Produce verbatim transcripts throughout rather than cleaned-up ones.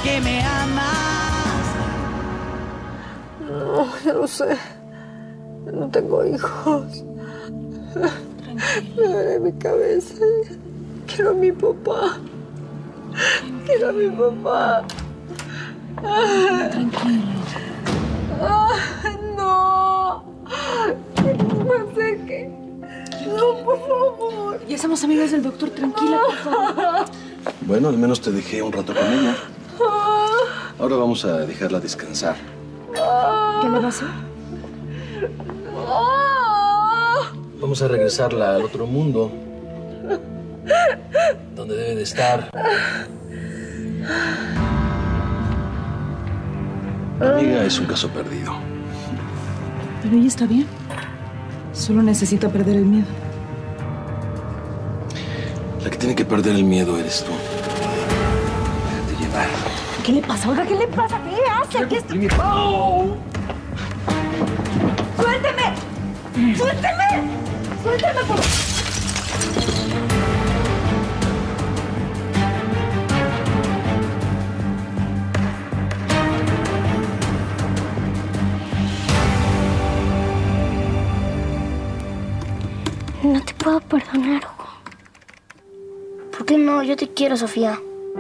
que me amas. No, ya lo sé. No tengo hijos. Me duele mi cabeza. Quiero a mi papá. Quiero a mi papá. Tranquilo. Ay, no. No sé qué. No, por favor. Ya somos amigas del doctor. Tranquila, por favor. Bueno, al menos te dejé un rato con ella. Ahora vamos a dejarla descansar. ¿Qué le pasó? Vamos a regresarla al otro mundo, donde debe de estar. Mi amiga es un caso perdido. Pero ella está bien. Solo necesita perder el miedo. La que tiene que perder el miedo eres tú. Déjate llevar. ¿Qué le pasa, Olga? ¿Qué le pasa? ¿Qué hace? ¿Qué está... ¡Oh! ¡Suélteme! ¡Suélteme! ¡Suélteme, por favor! No te puedo perdonar, Hugo. ¿Por qué no? Yo te quiero, Sofía.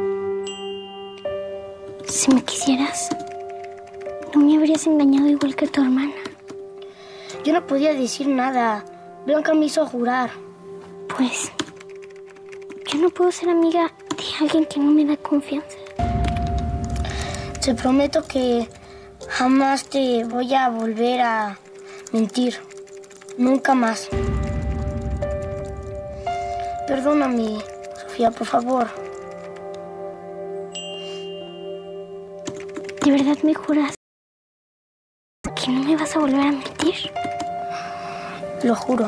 Si me quisieras, no me habrías engañado igual que tu hermana. Yo no podía decir nada. Blanca me hizo jurar. Pues, yo no puedo ser amiga de alguien que no me da confianza. Te prometo que jamás te voy a volver a mentir. Nunca más. Perdóname, Sofía, por favor. ¿De verdad me juras que no me vas a volver a mentir? Lo juro.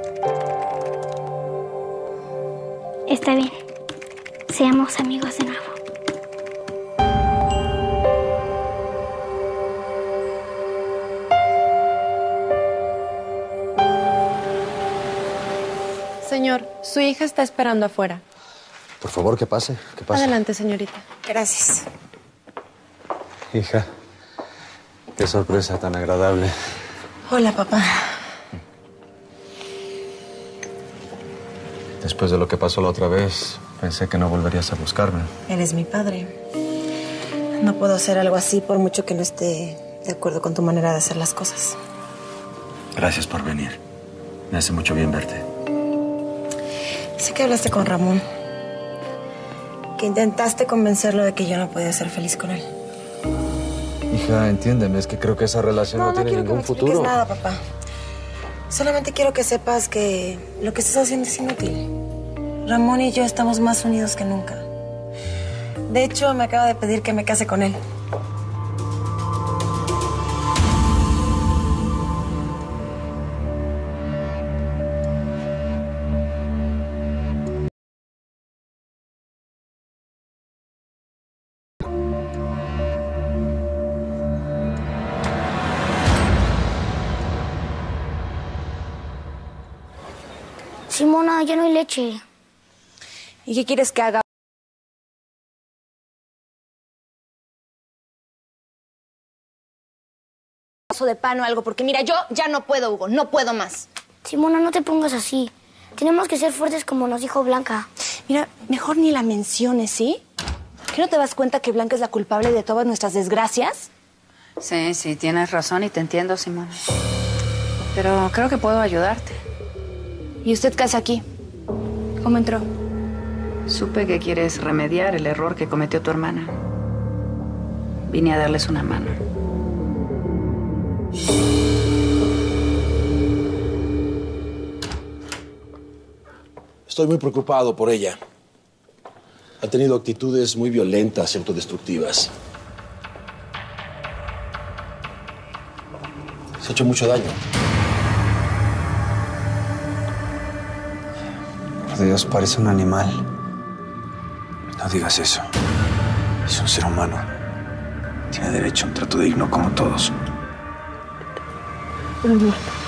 Está bien. Seamos amigos de nuevo. Señor, su hija está esperando afuera. Por favor, que pase, que pase. Adelante, señorita. Gracias. Hija, qué sorpresa tan agradable. Hola, papá. Después de lo que pasó la otra vez, pensé que no volverías a buscarme. Eres mi padre. No puedo hacer algo así por mucho que no esté de acuerdo con tu manera de hacer las cosas. Gracias por venir. Me hace mucho bien verte. Sé que hablaste con Ramón. Que intentaste convencerlo de que yo no podía ser feliz con él. Hija, entiéndeme, es que creo que esa relación no, no tiene ningún futuro. No quiero que me expliques nada, papá. Solamente quiero que sepas que lo que estás haciendo es inútil. Ramón y yo estamos más unidos que nunca. De hecho, me acaba de pedir que me case con él. Simona, ya no hay leche. ¿Y qué quieres que haga? De pan o algo, porque mira, yo ya no puedo, Hugo, no puedo más. Simona, no te pongas así. Tenemos que ser fuertes como nos dijo Blanca. Mira, mejor ni la menciones, ¿sí? ¿Qué no te das cuenta que Blanca es la culpable de todas nuestras desgracias? Sí, sí, tienes razón y te entiendo, Simona. Pero creo que puedo ayudarte. ¿Y usted qué hace aquí? ¿Cómo entró? Supe que quieres remediar el error que cometió tu hermana. Vine a darles una mano. Estoy muy preocupado por ella. Ha tenido actitudes muy violentas y autodestructivas. Se ha hecho mucho daño. Por Dios, parece un animal. No digas eso. Es un ser humano. Tiene derecho a un trato digno como todos. Por favor.